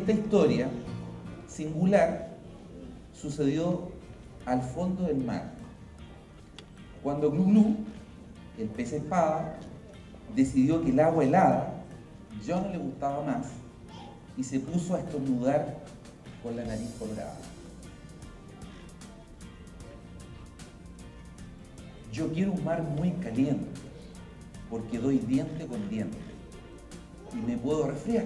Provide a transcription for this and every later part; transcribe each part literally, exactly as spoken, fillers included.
esta historia singular sucedió al fondo del mar, cuando Glu Glu, el pez espada, decidió que el agua helada ya no le gustaba más y se puso a estornudar con la nariz colorada. Yo quiero un mar muy caliente, porque doy diente con diente y me puedo resfriar.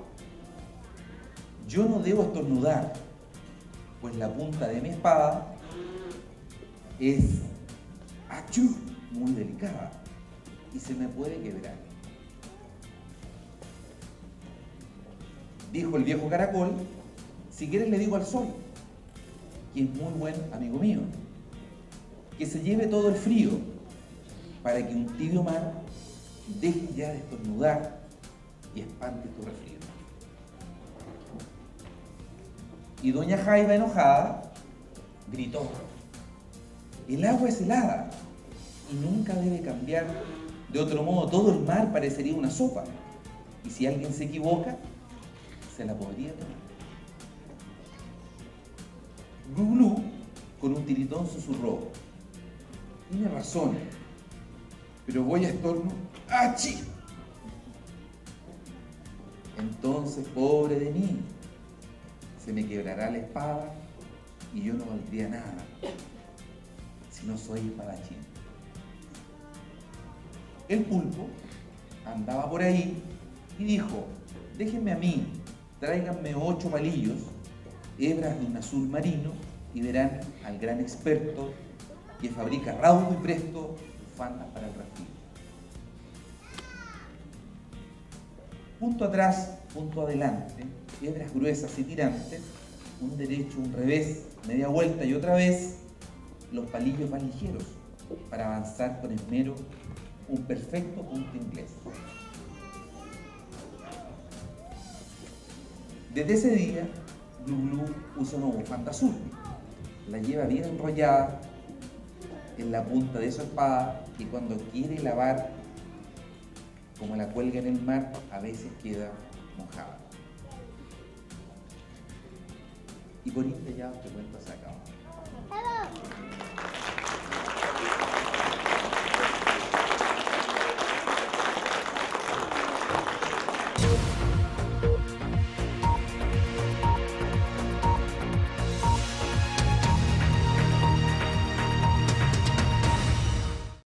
Yo no debo estornudar, pues la punta de mi espada es achú, muy delicada y se me puede quebrar. Dijo el viejo caracol: si quieres le digo al sol, que es muy buen amigo mío, que se lleve todo el frío para que un tibio mar deje ya de estornudar y espante tu resfrío. Y doña Jaiba, enojada, gritó: el agua es helada y nunca debe cambiar, de otro modo todo el mar parecería una sopa, y si alguien se equivoca, se la podría tomar. Glu Glu, con un tiritón, susurró: tiene razón, pero voy a estornudar. ¡Achí! Entonces, pobre de mí, se me quebrará la espada y yo no valdría nada si no soy espadachín. El pulpo andaba por ahí y dijo: déjenme a mí, tráiganme ocho palillos, hebras de un azul marino, y verán al gran experto que fabrica raudo y presto bufandas para el resfrío. Punto atrás, punto adelante, hebras gruesas y tirantes, un derecho, un revés, media vuelta y otra vez, los palillos más ligeros, para avanzar con esmero un perfecto punto inglés. Desde ese día, Glu Glu usa una bufanda azul, la lleva bien enrollada en la punta de su espada, y cuando quiere lavar, como la cuelga en el mar, a veces queda mojada. Y por este ya este cuento se acaba.